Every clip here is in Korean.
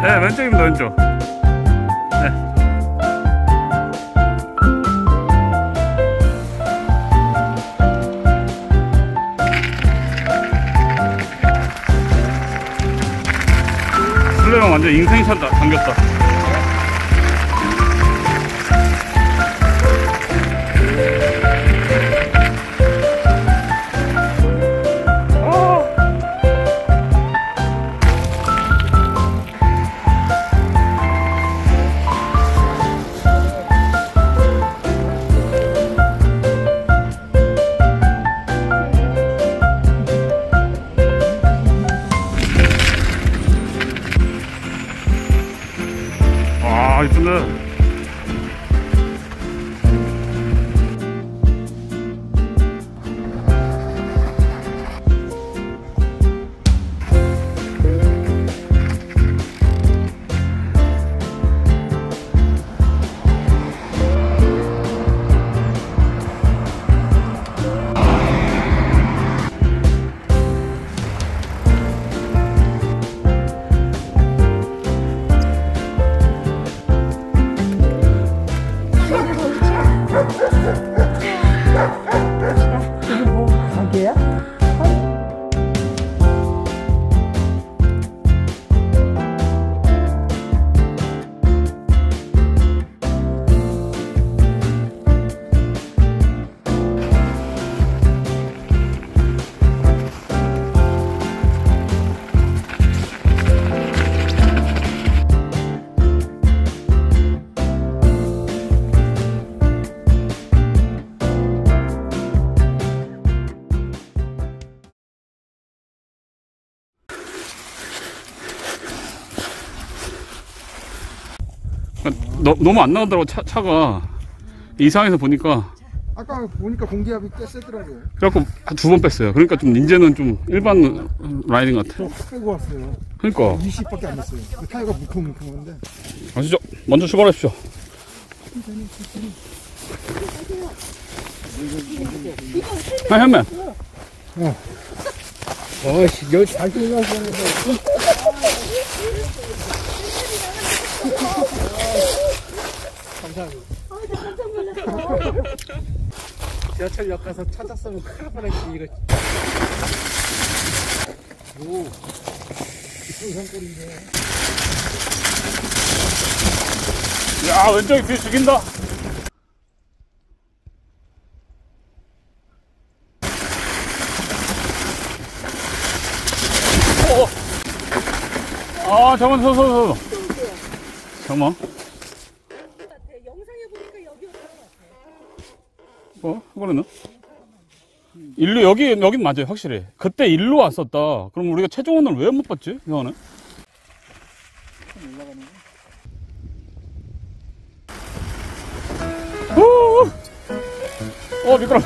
네, 왼쪽입니다, 왼쪽. 네. 슬로형 완전 인생샷 당겼다. 와, 이쁘네. 이게 뭐 가게야? 너무 안 나가더라고 차가. 이상해서 보니까. 아까 보니까 공기압이 꽤 세더라고요. 그래갖고 한 2번 뺐어요. 그러니까 좀 이제는 좀 일반 라이딩 같아. 저 빼고 왔어요. 그러니까 20밖에 안 됐어요. 타이어가 물컹물컹한데. 아시죠? 먼저 출발하십시오. 아, 현맨. 어씨, 여기 잘 들어가서. 감사합니다. 지하철역 가서 찾았으면 큰일 뻔했지 이거. 오, 이상꼴인데. 야, 왼쪽이 비 죽인다. 아, 잠깐만, 서서. 잠깐만. 영상에 보니까 여기였던 것 같아. 그거는? 일로, 여긴 맞아요, 확실히. 그때 일로 왔었다. 그럼 우리가 최종원을 왜 못 봤지, 이거는? 미끄러.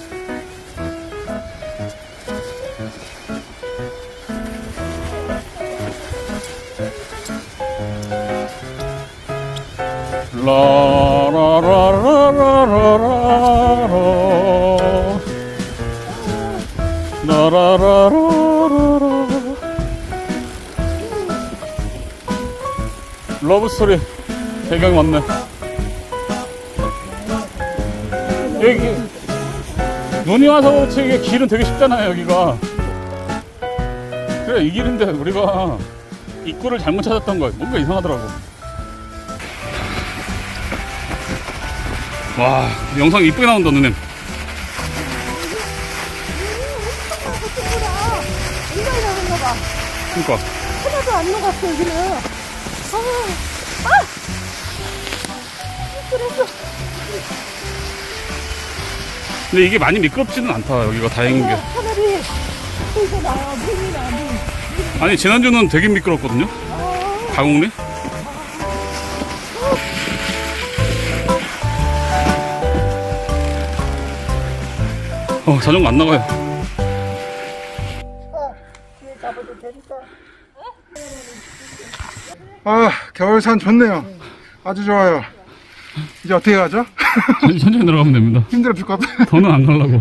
라라라라라라라라라라라. 러브스토리 배경이 맞네. 여기 눈이 와서 그렇지 이게 길은 되게 쉽잖아요 여기가. 그래 이 길인데 우리가 입구를 잘못 찾았던 거야. 뭔가 이상하더라고. 와, 영상 이쁘게 나온다 누님. 굉장히 나는가 봐. 그니까 하나도 안 녹았어 여기는. 그래서 근데 이게 많이 미끄럽지는 않다 여기가. 다행인 게 하늘이 보이서 나와. 물이 나. 아니 지난주는 되게 미끄럽거든요 가곡리. 자전거 안 나가요. 뒤에 잡아도 되니까. 아, 겨울산 좋네요. 아주 좋아요. 이제 어떻게 가죠? 천천히 들어가면 됩니다. 힘들어 죽 것 같아. 더는 안 가려고.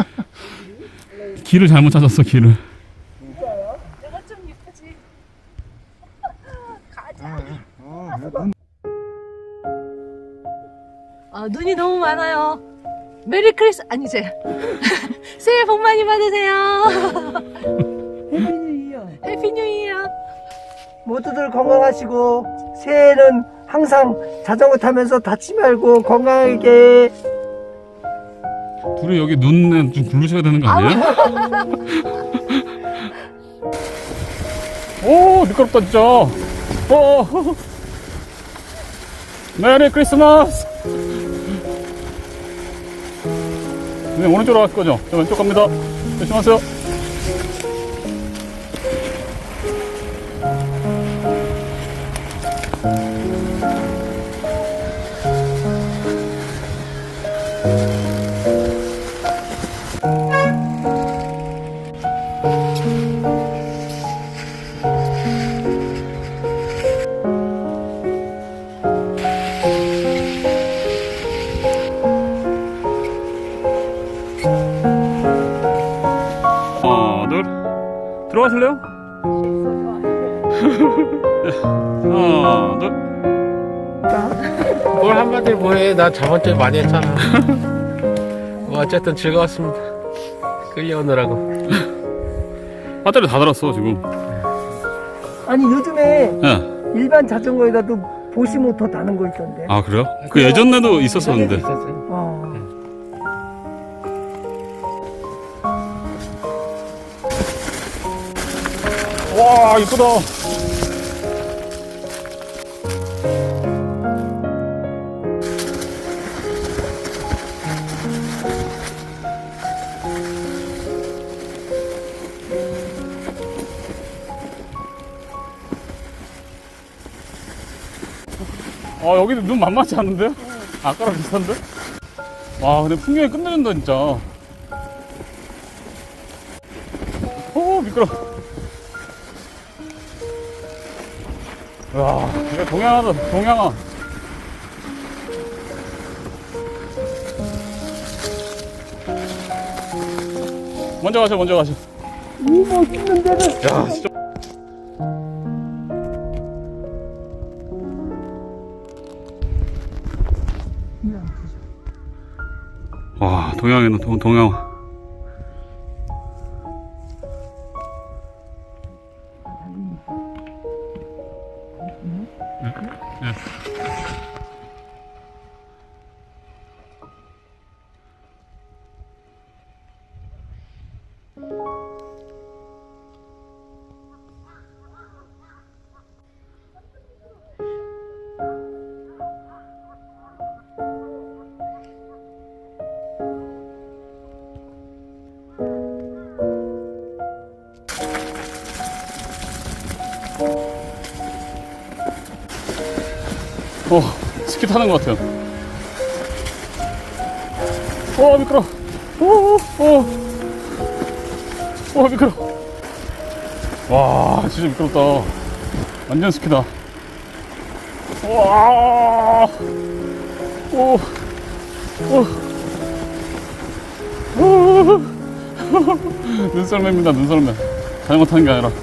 길을 잘못 찾았어 길을. 내가 좀 이쁘지. 가지 눈이 너무 많아요. 메리 크리스 아니지. 새해 복 많이 받으세요. 해피 뉴 이어. 해피 뉴 이어. 모두들 건강하시고 새해에는 항상 자전거 타면서 다치지 말고 건강하게. 둘이 여기 눈에 좀 굴르셔야 되는 거 아니에요? 오, 미끄럽다 진짜. 메리 크리스마스. 네, 오른쪽으로 갈 거죠? 저 왼쪽 갑니다. 조심하세요. 하나, 둘. 들어가실래요? 하나, 둘. 뭘 한마디 뭐해. 나 저번 주에 많이 했잖아. 뭐 어쨌든 즐거웠습니다. 끌려오느라고. 배터리 다 달았어, 지금. 아니 요즘에 예. 일반 자전거에다도 보시 모터 다는 거 있던데. 아, 그래요? 그 예전에도 있었었는데. 있었어요. 와, 이쁘다. 여기도 눈 만만치 않은데요? 아까랑 비슷한데? 와, 근데 풍경이 끝내준다, 진짜. 오, 미끄러워. 와, 이거 동양하다, 동양아. 먼저 가셔, 먼저 가셔. 이 멋있는 데는. 야, 진짜. 와, 동양에는 동양화. 스키 타는 것 같아요. 미끄러워. 미끄러워. 와, 진짜 미끄럽다. 완전 스키다. 와, 눈썰매입니다, 눈썰매. 자전거 타는 게 아니라.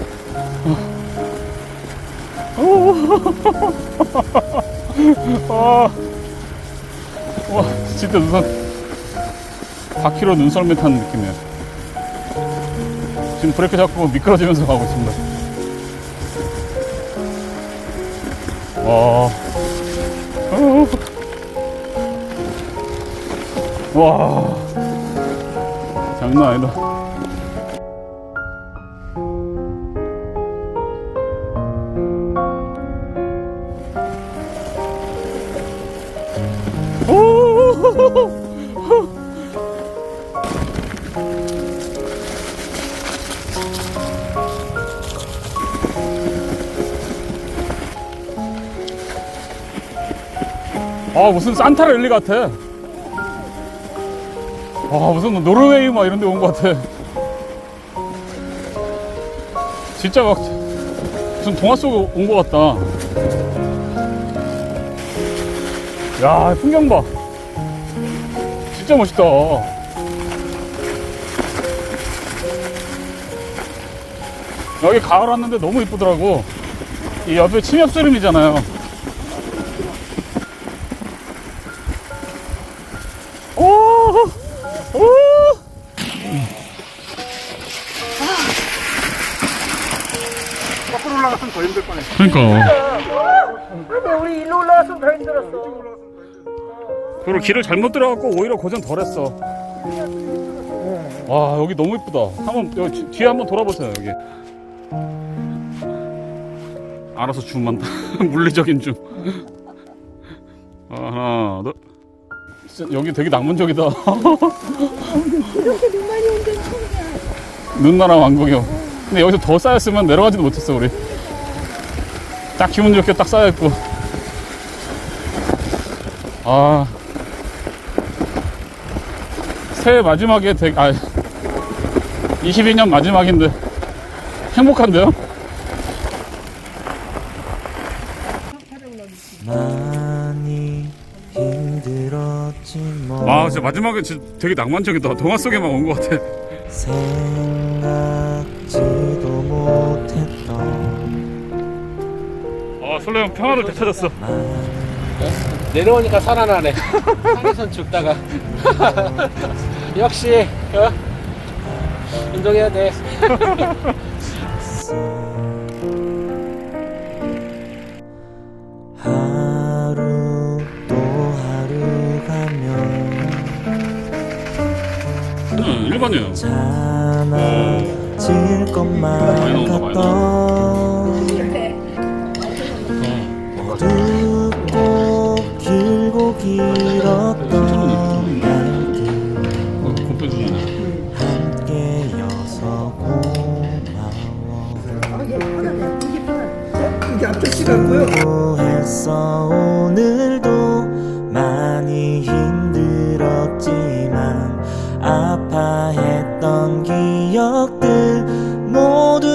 와, 진짜 눈썰, 4km 눈썰매 타는 느낌이에요. 지금 브레이크 잡고 미끄러지면서 가고 있습니다. 와, 장난 아니다. 무슨 산타 랠리 같아. 무슨 노르웨이 막 이런 데 온 것 같아. 진짜 막 무슨 동화 속에 온 것 같다. 야, 풍경 봐. 진짜 멋있다. 여기 가을 왔는데 너무 이쁘더라고. 이 옆에 침엽수림이잖아요. 오! 오! 거꾸로 올라갔으면 더 힘들 뻔해. 그러니까. 근데 우리 일로 올라왔으면 더 힘들었어. 그리고 길을 잘못 들어갔고 오히려 고생 덜했어. 와, 여기 너무 이쁘다. 한번 여기 뒤에 한번 돌아보세요. 여기. 알아서 줌한다. 물리적인 줌. 하나, 둘. 진짜 여기 되게 낭만적이다. 이렇게 눈 많이 온 데는 처음이야. 눈나라 왕국이요. 근데 여기서 더 쌓였으면 내려가지도 못했어 우리. 딱 기분 좋게 딱 쌓여있고. 아, 새해 마지막에 22년 마지막인데 행복한데요? 많이 힘들었지 뭐. 아, 진짜 마지막에 진짜 되게 낭만적이다. 동화 속에만 온 것 같아. 생각지도 못했던 아, 설레형 평화를 되찾았어. 내려오니까 살아나네. 산에선 죽다가. 역시, 운동해야 돼. 하루 또 하루 가면 일반이에요. 많아질 것만 같던 어둡고 길고 길었던 날들 함께여서 고마워. 이게 앞접시 같고요. 수고했어. 오늘도 많이 힘들었지만 아파했던 기억들 모두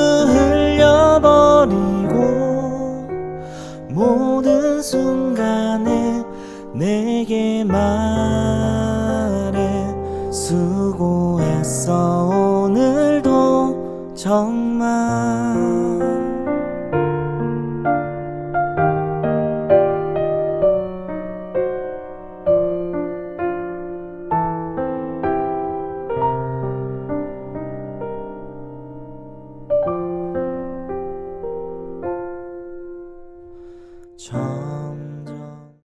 흘려버리고 모든 순간에 내게 말해 수고했어. 오늘도 정말